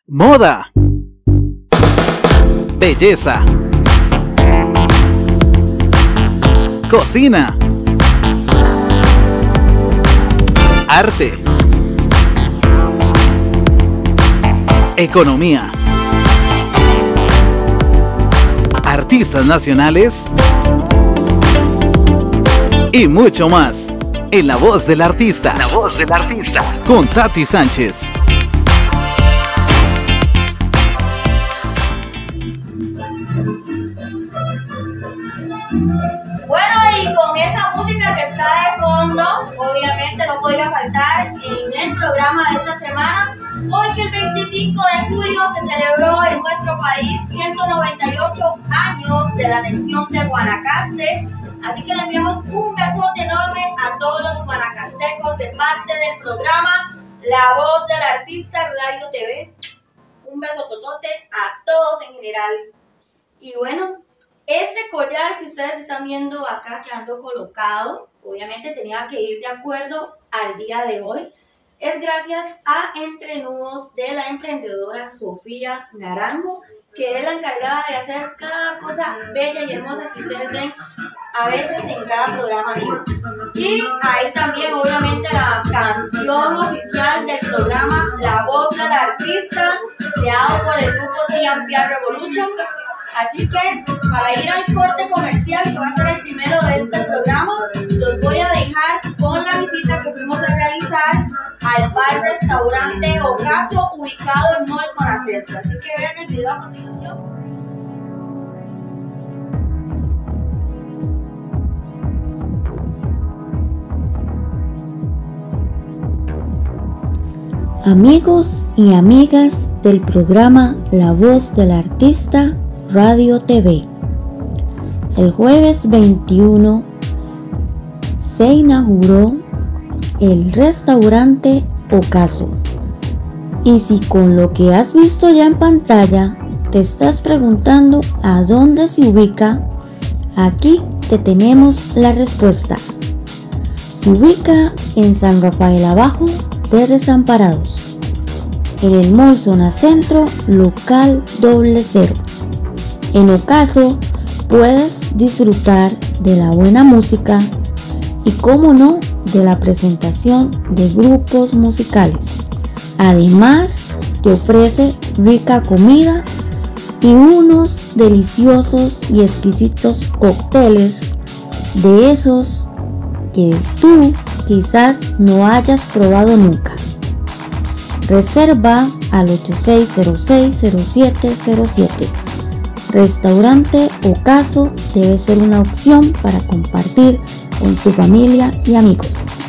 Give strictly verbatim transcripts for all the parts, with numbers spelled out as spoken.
Moda, belleza, cocina, arte, economía, artistas nacionales y mucho más. En La Voz del Artista. La Voz del Artista. Con Tati Sánchez. Bueno, y con esa música que está de fondo, obviamente no podía faltar en el programa de esta semana, porque el veinticinco de julio se celebró en nuestro país ciento noventa y ocho años de la anexión de Guanacaste. Así que le enviamos un besote enorme a todos los guanacastecos de parte del programa La Voz del Artista Radio T V. Un beso totote a todos en general. Y bueno, ese collar que ustedes están viendo acá quedando colocado, obviamente tenía que ir de acuerdo al día de hoy. Es gracias a Entrenudos de la emprendedora Sofía Naranjo, que es la encargada de hacer cada cosa bella y hermosa que ustedes ven a veces en cada programa mío. Y ahí también obviamente la canción oficial del programa La Voz del Artista, creado por el grupo T and P Revolution. Así que para ir al corte comercial, que va a ser el primero de este programa, los voy a dejar con la visita que fuimos a realizar al bar restaurante Ocaso, ubicado en Mall Zona Centro. Así que vean el video a continuación. Amigos y amigas del programa La Voz del Artista Radio T V, el jueves veintiuno se inauguró el restaurante Ocaso. Y si con lo que has visto ya en pantalla te estás preguntando a dónde se ubica, aquí te tenemos la respuesta. Se ubica en San Rafael Abajo de Desamparados, en el Mall Zona Centro, local doble cero. En Ocaso puedes disfrutar de la buena música y, como no, de la presentación de grupos musicales. Además, te ofrece rica comida y unos deliciosos y exquisitos cócteles, de esos que tú quizás no hayas probado nunca. Reserva al ocho seis cero seis cero siete cero siete. Restaurante Ocaso debe ser una opción para compartir con tu familia y amigos.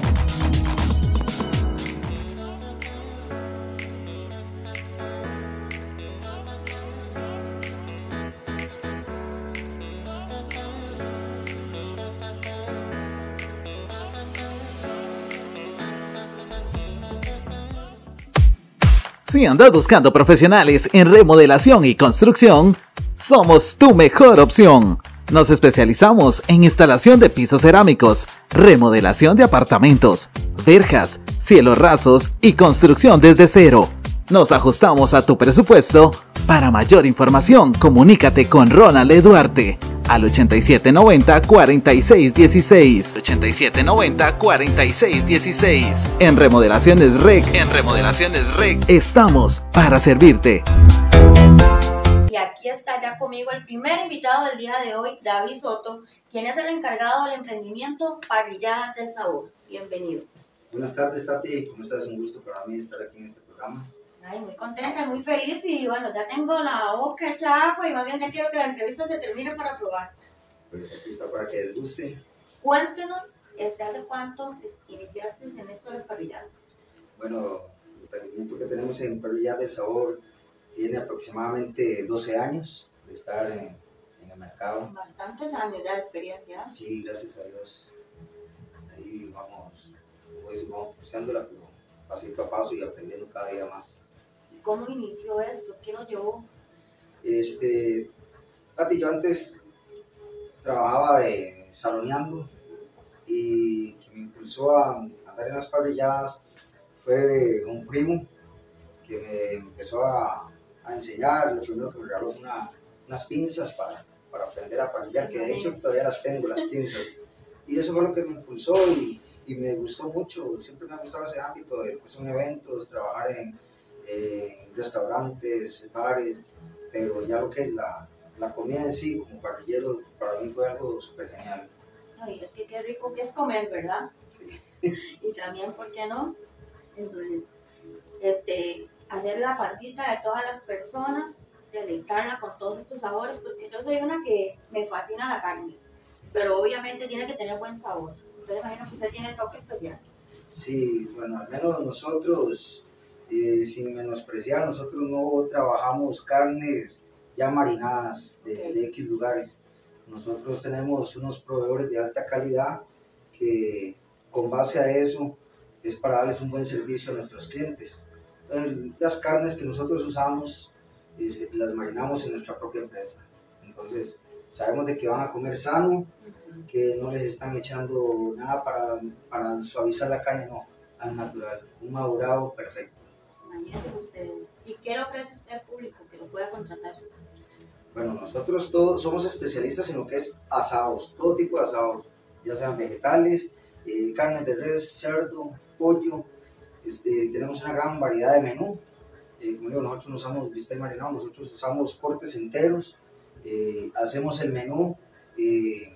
Si andas buscando profesionales en remodelación y construcción, somos tu mejor opción. Nos especializamos en instalación de pisos cerámicos, remodelación de apartamentos, verjas, cielos rasos y construcción desde cero. Nos ajustamos a tu presupuesto. Para mayor información, comunícate con Ronald E. Duarte al ochenta y siete noventa cuarenta y seis dieciséis. ochenta y siete noventa cuarenta y seis dieciséis. En Remodelaciones R E C, en Remodelaciones R E C, estamos para servirte. Y aquí está ya conmigo el primer invitado del día de hoy, David Soto, quien es el encargado del emprendimiento Parrilladas del Sabor. Bienvenido. Buenas tardes, Tati. ¿Cómo estás? Un gusto para mí estar aquí en este programa. Ay, muy contenta, muy feliz y bueno, ya tengo la boca hecha agua y más bien ya quiero que la entrevista se termine para probar. Pues aquí está para que desguste. Cuéntenos, este, ¿hace cuánto iniciaste en esto de las parrilladas? Bueno, el emprendimiento que tenemos en Parrilladas del Sabor tiene aproximadamente doce años de estar en, en el mercado. Bastantes años ya de experiencia. Sí, gracias a Dios. Ahí vamos, pues vamos pusándola, pero pasito a paso y aprendiendo cada día más. ¿Cómo inició esto? ¿Qué nos llevó? Este, Tati, yo antes trabajaba de saloneando y que me impulsó a andar en las parrilladas fue un primo que me empezó a, a enseñar. Lo primero que me regaló fue una, unas pinzas para, para aprender a parrillar, que de hecho todavía las tengo, las pinzas. Y eso fue lo que me impulsó y, y me gustó mucho. Siempre me ha gustado ese ámbito de lo que son eventos, trabajar en, en restaurantes, bares, pero ya lo que es la, la comida en sí, como parrillero, para mí fue algo súper genial. Ay, es que qué rico que es comer, ¿verdad? Sí. Y también, ¿por qué no? Este, hacer la pancita de todas las personas, deleitarla con todos estos sabores, porque yo soy una que me fascina la carne, pero obviamente tiene que tener buen sabor. Entonces, imagino que usted tiene toque especial. Sí, bueno, al menos nosotros, eh, sin menospreciar, nosotros no trabajamos carnes ya marinadas de, Okay. de X lugares. Nosotros tenemos unos proveedores de alta calidad que con base a eso es para darles un buen servicio a nuestros clientes. Entonces, las carnes que nosotros usamos es, las marinamos en nuestra propia empresa. Entonces, sabemos de que van a comer sano, que no les están echando nada para, para suavizar la carne, no, al natural, un madurado perfecto. Imagínense ustedes. ¿Y qué le ofrece usted al público que lo pueda contratar? Bueno, nosotros todos somos especialistas en lo que es asados, todo tipo de asados, ya sean vegetales, eh, carnes de res, cerdo, pollo. Este, tenemos una gran variedad de menú. Eh, como digo, nosotros no usamos bistec marinado, nosotros usamos cortes enteros. Eh, hacemos el menú eh,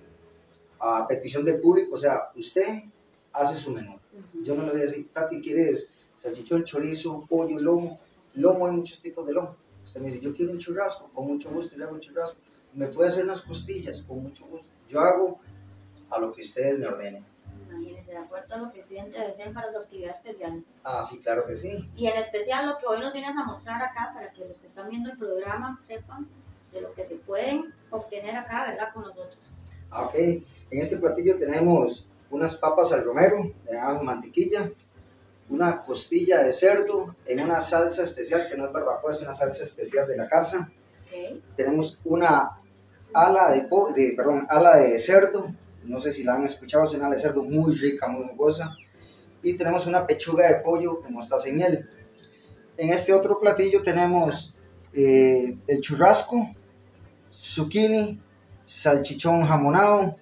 a petición del público, o sea, usted hace su menú. Yo no le voy a decir, Tati, ¿quieres salchichón, chorizo, pollo, lomo? Lomo, hay muchos tipos de lomo. Usted me dice, yo quiero un churrasco, con mucho gusto, le hago un churrasco. Me puede hacer unas costillas, con mucho gusto. Yo hago a lo que ustedes me ordenen. Imagínense, de acuerdo a lo que el cliente desee para su actividad especial. Ah, sí, claro que sí. Y en especial lo que hoy nos vienes a mostrar acá, para que los que están viendo el programa sepan de lo que se pueden obtener acá, ¿verdad? Con nosotros. Ah, ok. En este platillo tenemos unas papas al romero, de ajo y mantequilla, una costilla de cerdo en una salsa especial, que no es barbacoa, es una salsa especial de la casa. Okay. Tenemos una ala de, po de, perdón, ala de cerdo, no sé si la han escuchado, es una ala de cerdo muy rica, muy jugosa. Y tenemos una pechuga de pollo en mostaza y miel. En este otro platillo tenemos eh, el churrasco, zucchini, salchichón jamonado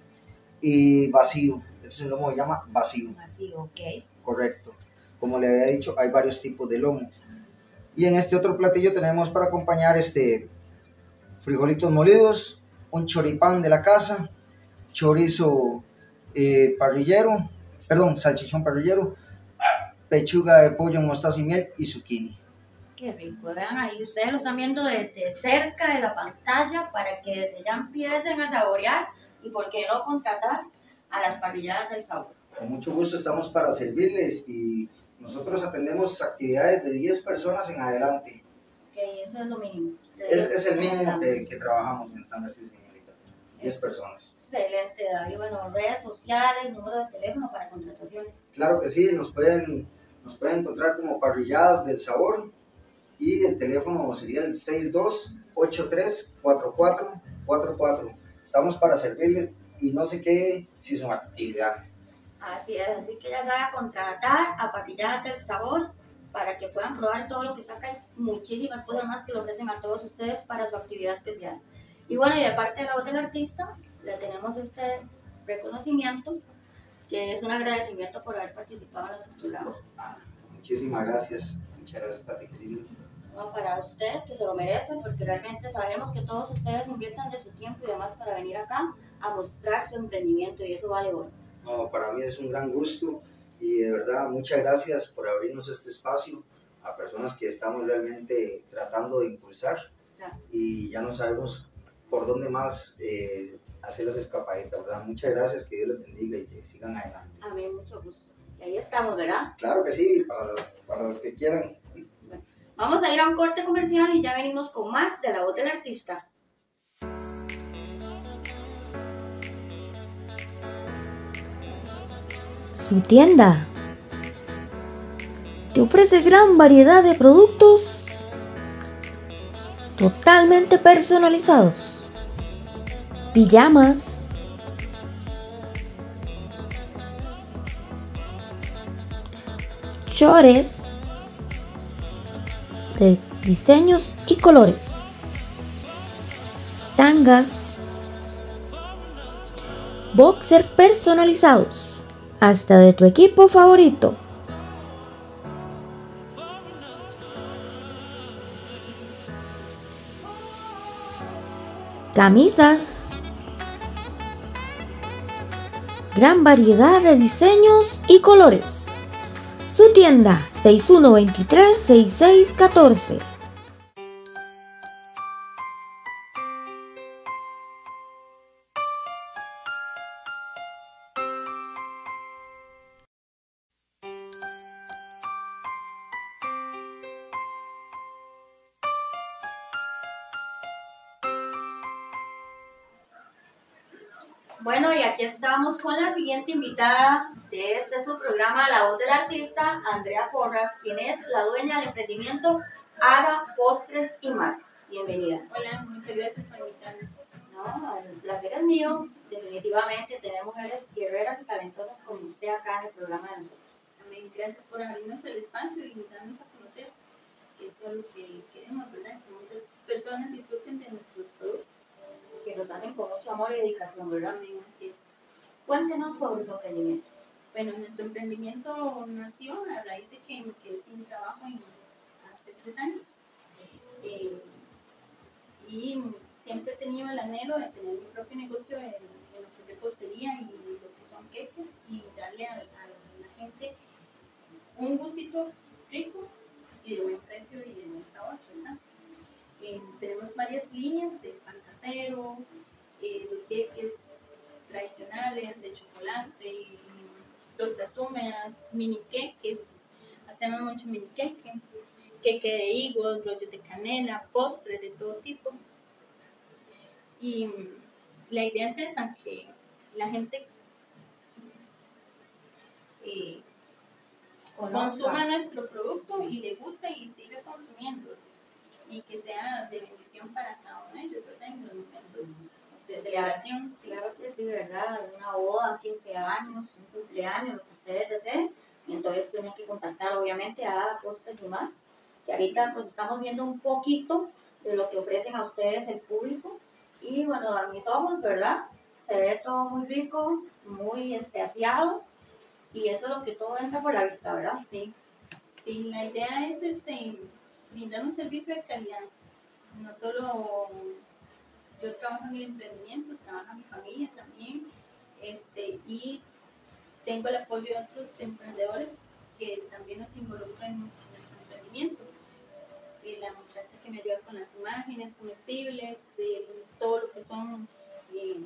y vacío. Este es un lomo que se llama vacío. Así, ok. Correcto. Como le había dicho, hay varios tipos de lomo. Y en este otro platillo tenemos para acompañar este frijolitos molidos, un choripán de la casa, chorizo eh, parrillero, perdón, salchichón parrillero, pechuga de pollo en mostaza y miel y zucchini. Qué rico, vean ahí, ustedes lo están viendo desde cerca de la pantalla para que desde ya empiecen a saborear y por qué no contratar a las parrilladas del sabor. Con mucho gusto estamos para servirles y nosotros atendemos actividades de diez personas en adelante. Ok, eso es lo mínimo. Es, es el mínimo que, que trabajamos en Standard, sí, señorita. diez personas. Excelente, David. Bueno, redes sociales, número de teléfono para contrataciones. Claro que sí, nos pueden, nos pueden encontrar como Parrilladas del Sabor y el teléfono sería el seis dos ocho tres cuatro cuatro cuatro cuatro. Estamos para servirles y no se quede sin su actividad. Así es, así que ya sabe contratar a Parrilladas del Sabor para que puedan probar todo lo que saca y muchísimas cosas más que le ofrecen a todos ustedes para su actividad especial. Y bueno, y de parte de la voz del artista, le tenemos este reconocimiento, que es un agradecimiento por haber participado en nuestro programa. Muchísimas gracias, muchas gracias, Tati, qué lindo. No, para usted, que se lo merece, porque realmente sabemos que todos ustedes inviertan de su tiempo y demás para venir acá a mostrar su emprendimiento y eso vale oro. No, para mí es un gran gusto y de verdad muchas gracias por abrirnos este espacio a personas que estamos realmente tratando de impulsar Claro. y ya no sabemos por dónde más eh, hacer las escapaditas, ¿verdad? Muchas gracias, que Dios les bendiga y que sigan adelante. A mí mucho gusto. Y ahí estamos, ¿verdad? Claro que sí, para los, para los que quieran. Bueno, vamos a ir a un corte comercial y ya venimos con más de la voz del artista. Su tienda te ofrece gran variedad de productos totalmente personalizados, pijamas, chores de diseños y colores. Tangas, boxer personalizados, hasta de tu equipo favorito. Camisas, gran variedad de diseños y colores. Su tienda seis uno dos tres seis seis uno cuatro. Bueno, y aquí estamos con la siguiente invitada de este su programa La Voz del Artista, Andrea Porras, quien es la dueña del emprendimiento Haga Postres y Más. Bienvenida. Hola, muchas gracias por invitarnos. No, el placer es mío. Definitivamente tener mujeres guerreras y talentosas como usted acá en el programa de nosotros. También gracias por abrirnos el espacio y invitarnos a conocer, que eso es lo que queremos, ¿verdad? Que muchas personas disfruten de nuestros productos. Que los hacen con mucho amor y dedicación, ¿verdad? También así es. Cuéntenos sobre su emprendimiento. Bueno, nuestro emprendimiento nació a raíz de que me quedé sin trabajo en, hace tres años. Eh, y siempre he tenido el anhelo de tener mi propio negocio en, en lo que es repostería y lo que son queques y darle a, a la gente un gustito rico y de buen precio y de buen sabor, ¿verdad? Eh, tenemos varias líneas de pan casero, eh, los queques tradicionales de chocolate, y tortas húmedas, mini queques, hacemos mucho mini queque, queque de higos, rollos de canela, postres de todo tipo. Y la idea es esa, que la gente eh, consuma nuestro producto y le guste y siga consumiendo. Y que sea de bendición para cada uno de ellos, ¿verdad? En los momentos de celebración. Claro que sí, ¿verdad? Una boda, quince años, un cumpleaños, lo que ustedes deseen. Y entonces tienen que contactar, obviamente, a Postres y Más, que ahorita pues estamos viendo un poquito de lo que ofrecen a ustedes el público. Y bueno, a mis ojos, ¿verdad? Se ve todo muy rico, muy este, aseado. Y eso es lo que todo entra por la vista, ¿verdad? Sí. Sí, la idea es este, brindar un servicio de calidad. No solo yo trabajo en el emprendimiento, trabaja mi familia también, este, y tengo el apoyo de otros emprendedores que también nos involucran en, en nuestro emprendimiento. Y la muchacha que me ayuda con las imágenes comestibles, el, todo lo que son eh,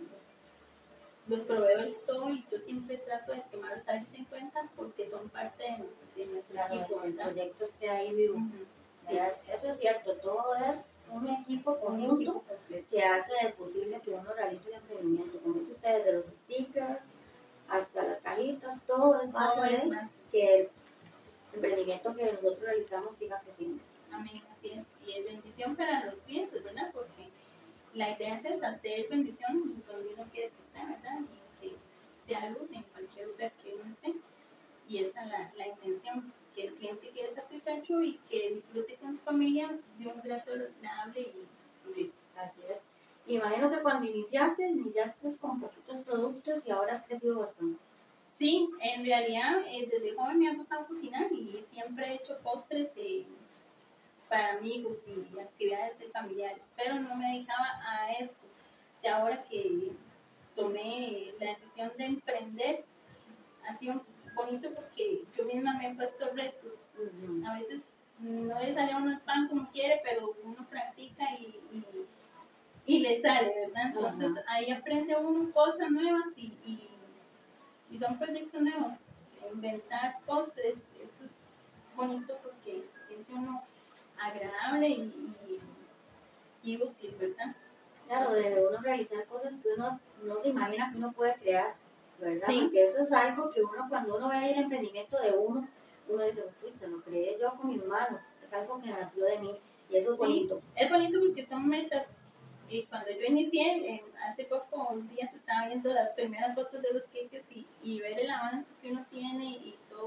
los proveedores y todo, y yo siempre trato de tomarlos a ellos en cuenta porque son parte de, de nuestro Claro, equipo, el ¿verdad? proyecto esté ahí vivo. Uh-huh. Sí. Eso es cierto, todo es un equipo conjunto que hace posible que uno realice el emprendimiento. Como dicen ustedes, de los stickers hasta las cajitas, todo es base de que el emprendimiento que nosotros realizamos siga creciendo. Amén, así es. Y es bendición para los clientes, ¿verdad? Porque la idea es esa, hacer bendición donde uno quiere que esté, ¿verdad? Y que sea luz en cualquier lugar que uno esté. Y esa es la, la intención, que el cliente quede satisfecho y que disfrute con su familia de un trato agradable y, y rico. Así es. Imagino que cuando iniciaste, iniciaste con poquitos productos y ahora has crecido bastante. Sí, en realidad eh, desde joven me ha gustado cocinar y siempre he hecho postres de, para amigos y actividades de familiares, pero no me dedicaba a esto. Ya ahora que tomé la decisión de emprender, ha sido bonito porque yo misma me he puesto retos. Uh-huh. A veces no le sale a uno el pan como quiere, pero uno practica y, y, y le sale, ¿verdad? Entonces uh-huh. ahí aprende uno cosas nuevas y, y, y son proyectos nuevos. Inventar postres, eso es bonito porque se siente uno agradable y, y, y útil, ¿verdad? Claro, de uno realizar cosas que uno no se imagina que uno puede crear, ¿verdad? Sí. Porque eso es algo que uno, cuando uno ve el emprendimiento de uno, uno dice, uy, se lo creé yo con mis manos, es algo que nació de mí, y eso es bonito. Sí, es bonito porque son metas. Y cuando yo inicié, eh, hace poco, un día se estaba viendo las primeras fotos de los queques y, y ver el avance que uno tiene y todo,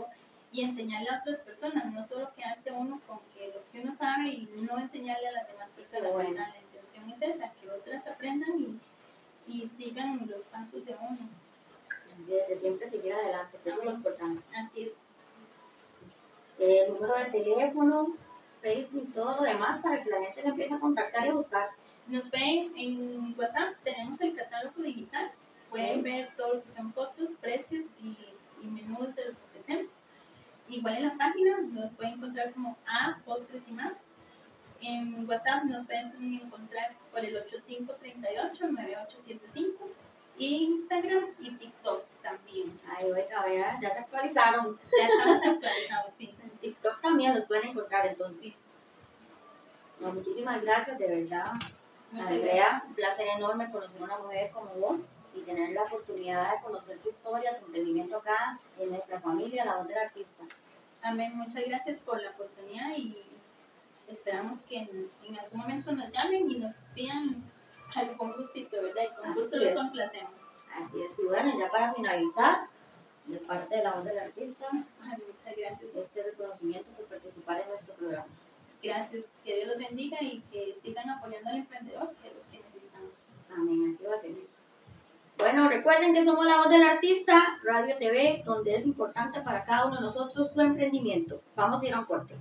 y enseñarle a otras personas, no solo quedarse uno con que lo que uno sabe y no enseñarle a las demás personas. Bueno. La intención es esa, que otras aprendan y, y sigan los pasos de uno. Desde siempre seguir adelante, que eso es lo importante. Así es. El número de teléfono, Facebook y todo lo demás para que la gente le empiece a contactar y a buscar. Nos ven en WhatsApp, tenemos el catálogo digital, pueden Ok. ver todo lo que son fotos, precios y, y menús de lo que ofrecemos. Igual en la página nos pueden encontrar como A Postres y Más. En WhatsApp nos pueden encontrar por el ocho cinco tres ocho nueve ocho siete cinco y Instagram y TikTok también. Ay, oiga, vea, ya se actualizaron. Ya estamos actualizados, sí. En TikTok también los pueden encontrar entonces. Sí. No, muchísimas gracias, de verdad. Muchas Andrea, un placer enorme conocer a una mujer como vos y tener la oportunidad de conocer tu historia, tu emprendimiento acá en nuestra familia, La Voz del Artista. Amén, muchas gracias por la oportunidad y esperamos que en, en algún momento nos llamen y nos pidan algo con gustito, ¿verdad? Y con gusto Así lo es. complacemos. Así es, y bueno, ya para finalizar, de parte de La Voz del Artista, Ay, muchas gracias. este reconocimiento por participar en nuestro programa. Gracias. Que Dios los bendiga y que sigan apoyando al emprendedor, que es lo que necesitamos. Amén, así va a ser. Bueno, recuerden que somos La Voz del Artista, Radio T V, donde es importante para cada uno de nosotros su emprendimiento. Vamos a ir a un corte.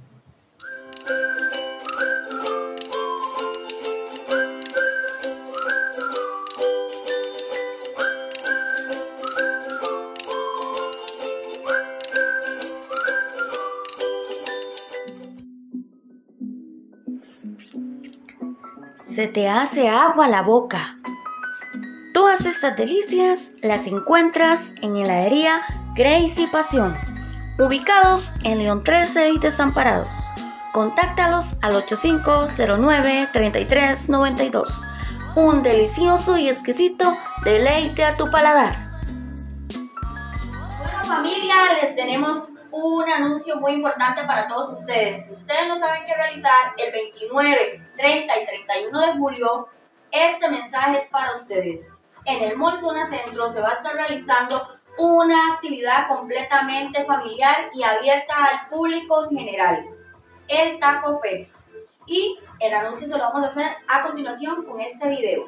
Se te hace agua la boca. Todas estas delicias las encuentras en heladería Grace y Pasión, ubicados en León trece y Desamparados. Contáctalos al ocho cinco cero nueve, tres tres nueve dos. Un delicioso y exquisito deleite a tu paladar. Bueno, familia, les tenemos un anuncio muy importante para todos ustedes. Si ustedes no saben qué realizar el veintinueve, treinta y treinta y uno de julio, este mensaje es para ustedes. En el Mall Zona Centro se va a estar realizando una actividad completamente familiar y abierta al público en general, el Taco Fest. Y el anuncio se lo vamos a hacer a continuación con este video.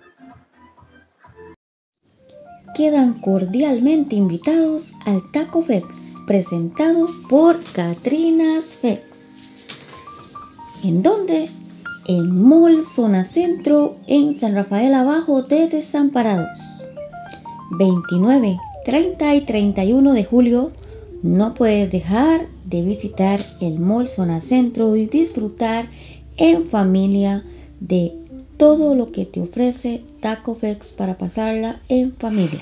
Quedan cordialmente invitados al Taco Fest, presentado por Catrinas Fest. ¿En dónde? En Mall Zona Centro, en San Rafael Abajo de Desamparados. veintinueve, treinta y treinta y uno de julio, no puedes dejar de visitar el Mall Zona Centro y disfrutar en familia de todo lo que te ofrece Taco Fest para pasarla en familia.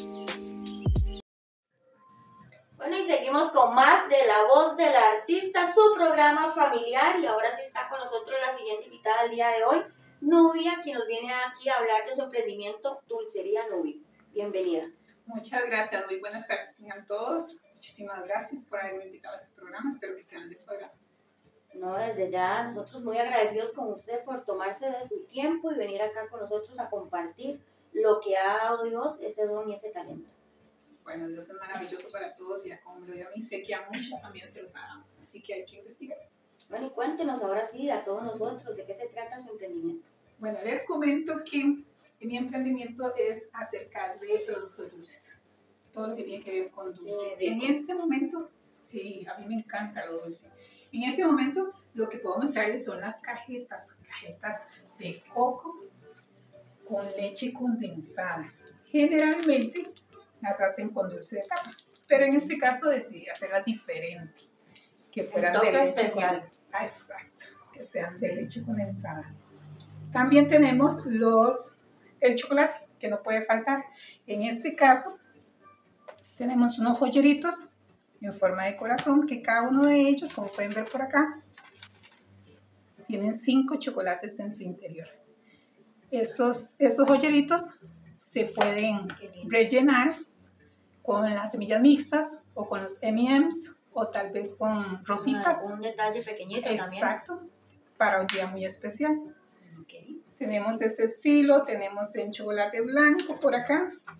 Bueno, y seguimos con más de La Voz del Artista, su programa familiar. Y ahora sí está con nosotros la siguiente invitada del día de hoy, Nubia, quien nos viene aquí a hablar de su emprendimiento Dulcería Nubi. Bienvenida. Muchas gracias, muy buenas tardes tengan todos. Muchísimas gracias por haberme invitado a este programa, espero que sean de su agrado. No, desde ya nosotros muy agradecidos con usted por tomarse de su tiempo y venir acá con nosotros a compartir lo que ha dado Dios, ese don y ese talento. Bueno, Dios es maravilloso para todos y ya como me lo dio a mí, sé que a muchos también se los ha dado, así que hay que investigar. Bueno, y cuéntenos ahora sí a todos nosotros de qué se trata su emprendimiento. Bueno, les comento que mi emprendimiento es acerca de productos dulces, todo lo que tiene que ver con dulce. Qué En rico. este momento, sí, a mí me encanta lo dulce. En este momento, lo que puedo mostrarles son las cajetas, cajetas de coco con leche condensada. Generalmente las hacen con dulce de capa, pero en este caso decidí hacerlas diferente, que fueran toque de leche especial. condensada. Ah, exacto, que sean de leche condensada. También tenemos los, el chocolate, que no puede faltar. En este caso, tenemos unos joyeritos en forma de corazón, que cada uno de ellos, como pueden ver por acá, tienen cinco chocolates en su interior. Estos, estos joyeritos se pueden rellenar con las semillas mixtas o con los eme y eme's o tal vez con rositas. Ah, un detalle pequeñito también. Exacto, para un día muy especial. Okay. Tenemos ese filo, tenemos en chocolate blanco por acá.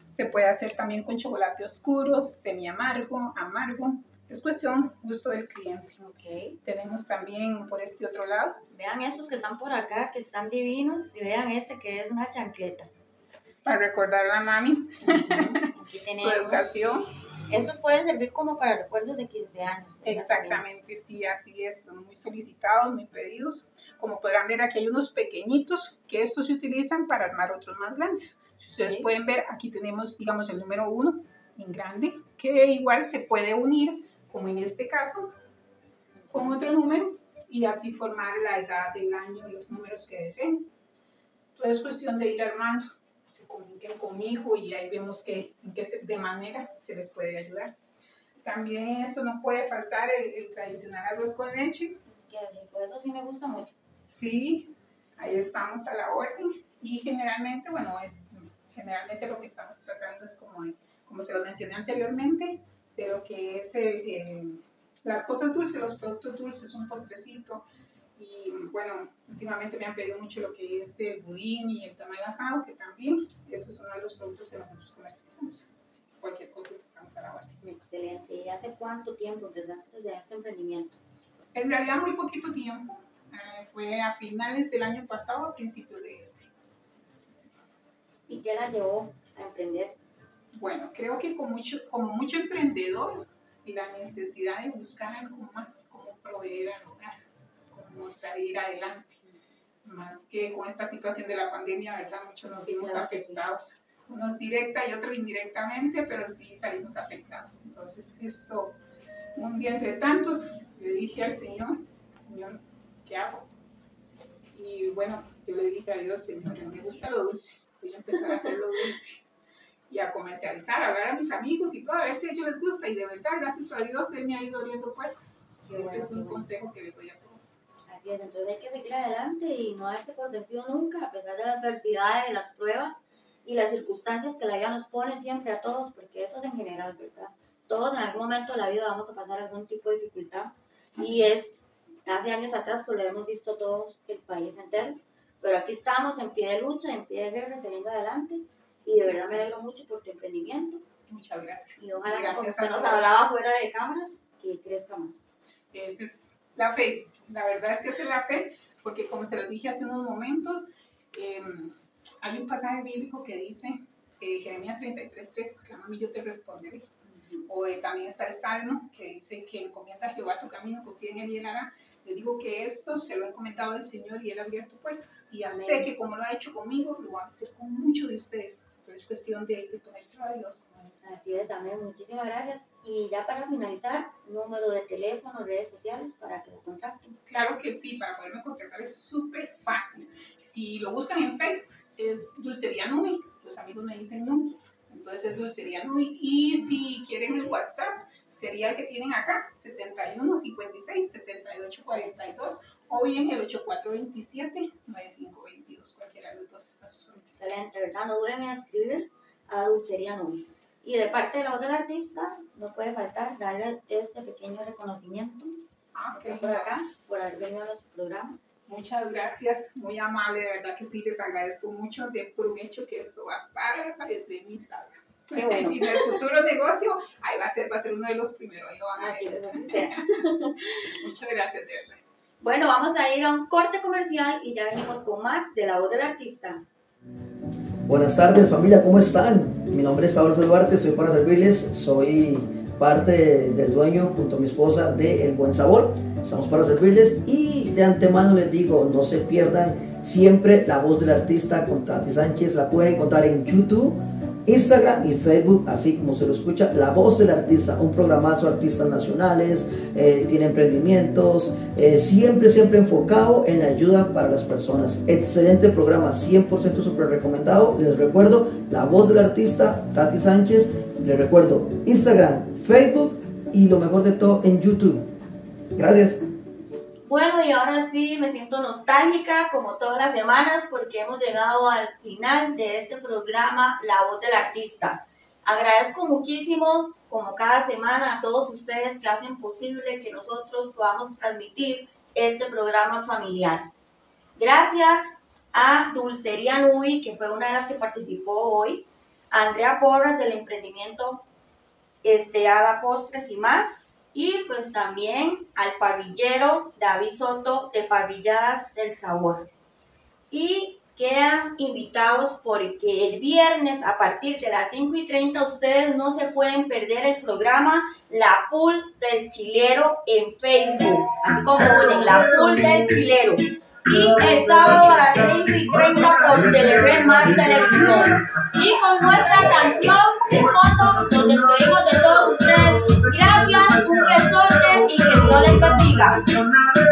Se puede hacer también con chocolate oscuro, semi amargo, amargo. Es cuestión gusto del cliente. Ok. Tenemos también por este otro lado. Vean estos que están por acá, que están divinos, y vean este que es una chancleta. Para recordar a mami, Uh-huh. Aquí su tenemos. educación. Estos pueden servir como para recuerdos de quince años. ¿verdad? Exactamente, sí, así es. Son muy solicitados, muy pedidos. Como podrán ver, aquí hay unos pequeñitos que estos se utilizan para armar otros más grandes. Si ustedes Sí. pueden ver, aquí tenemos, digamos, el número uno en grande, que igual se puede unir, como en este caso, con otro número y así formar la edad del año, los números que deseen. Todo es cuestión de ir armando. Se comuniquen conmigo y ahí vemos que, en qué se- de manera se les puede ayudar. También esto no puede faltar, el, el tradicional arroz con leche. Qué rico, eso sí me gusta mucho. Sí, ahí estamos a la orden. Y generalmente, bueno, es, generalmente lo que estamos tratando es como, de- como se lo mencioné anteriormente, de lo que es el, el- las cosas dulces, los productos dulces, un postrecito. Y bueno, últimamente me han pedido mucho lo que es el budín y el tamal asado, que también, esos son uno de los productos que nosotros comercializamos. Así que cualquier cosa estamos a la orden. Excelente. ¿Y hace cuánto tiempo empezaste en este emprendimiento? En realidad muy poquito tiempo, eh, fue a finales del año pasado, a principios de este. ¿Y qué la llevó a emprender? Bueno, creo que como mucho, como mucho emprendedor, la necesidad de buscar algo más, como proveer al hogar, como salir adelante. Más que con esta situación de la pandemia, ¿verdad? Muchos nos vimos Claro que sí. afectados. Unos directa y otros indirectamente, pero sí salimos afectados. Entonces, esto, un día entre tantos, le dije al Señor, Señor, ¿qué hago? Y bueno, yo le dije a Dios, Señor, me gusta lo dulce, voy a empezar a hacer lo dulce y a comercializar, a hablar a mis amigos y todo, a ver si a ellos les gusta. Y de verdad, gracias a Dios, Él me ha ido abriendo puertas. Qué Ese bueno, es qué un bueno. consejo que le doy a todos. Así es, entonces hay que seguir adelante y no darse por vencido nunca, a pesar de las adversidades, las pruebas y las circunstancias que la vida nos pone siempre a todos, porque eso es en general, ¿verdad? Todos en algún momento de la vida vamos a pasar algún tipo de dificultad y es, hace años atrás, pues lo hemos visto todos, el país entero, pero aquí estamos en pie de lucha, en pie de guerra, saliendo adelante y de verdad me alegro mucho por tu emprendimiento Muchas gracias. y ojalá, como Gracias usted a nos todos. hablaba fuera de cámaras, que crezca más. Esa es la fe. La verdad es que esa es la fe, porque como se los dije hace unos momentos, eh, hay un pasaje bíblico que dice, eh, Jeremías treinta y tres, tres, clama a mí, yo te responderé. O eh, también está el Salmo que dice que encomienda a Jehová tu camino, confía en él y él hará. Le digo que esto se lo ha encomendado el Señor y él ha abierto puertas. Y ya Amén. sé que como lo ha hecho conmigo, lo va a hacer con muchos de ustedes. Entonces es cuestión de, de ponérselo a Dios. Como dice. Así es, amén. Muchísimas gracias. Y ya para finalizar, número de teléfono, redes sociales para que lo contacten. Claro que sí, para poderme contactar es súper fácil. Si lo buscan en Facebook, es Dulcería Numi. Los amigos me dicen Numi. Entonces es Dulcería Numi. Y si quieren el WhatsApp, sería el que tienen acá, setenta y uno, cincuenta y seis, setenta y ocho, cuarenta y dos. O bien el ochenta y cuatro veintisiete, noventa y cinco veintidós. Cualquiera de los dos está a sus órdenes. Excelente, ¿verdad? No duden en escribir a Dulcería Numi. Y de parte de la voz del artista, no puede faltar darle este pequeño reconocimiento Ah, que qué está por linda. acá, por haber venido a nuestro programa. Muchas gracias, muy amable, de verdad que sí, les agradezco mucho, de por un hecho que esto va para la pared de mi sala. Qué bueno. Y en el futuro negocio, ahí va a ser, va a ser uno de los primeros, ahí lo van a Así ver. es, así sea. Muchas gracias, de verdad. Bueno, vamos a ir a un corte comercial y ya venimos con más de la voz del artista. Buenas tardes familia, ¿cómo están? Mi nombre es Adolfo Duarte, estoy para servirles, soy parte del dueño junto a mi esposa de El Buen Sabor, estamos para servirles y de antemano les digo, no se pierdan siempre la voz del artista con Tati Sánchez, la pueden encontrar en YouTube, Instagram y Facebook, así como se lo escucha, La Voz del Artista, un programazo de artistas nacionales, eh, tiene emprendimientos, eh, siempre, siempre enfocado en la ayuda para las personas. Excelente programa, cien por ciento súper recomendado. Les recuerdo, La Voz del Artista, Tati Sánchez, les recuerdo, Instagram, Facebook y lo mejor de todo en YouTube. Gracias. Bueno, y ahora sí me siento nostálgica como todas las semanas porque hemos llegado al final de este programa La Voz del Artista. Agradezco muchísimo, como cada semana, a todos ustedes que hacen posible que nosotros podamos transmitir este programa familiar. Gracias a Dulcería Numi, que fue una de las que participó hoy, Andrea Porras del emprendimiento este, Ada Postres y más. Y pues también al parrillero David Soto de Parrilladas del Sabor. Y quedan invitados porque el viernes a partir de las cinco y treinta ustedes no se pueden perder el programa La Pool del Chilero en Facebook, así como unen La Pool del Chilero. Y el sábado a las seis y treinta por Telever Más Televisión. Y con nuestra canción de fondo nos despedimos de todos ustedes. Gracias, un besote y que Dios les bendiga.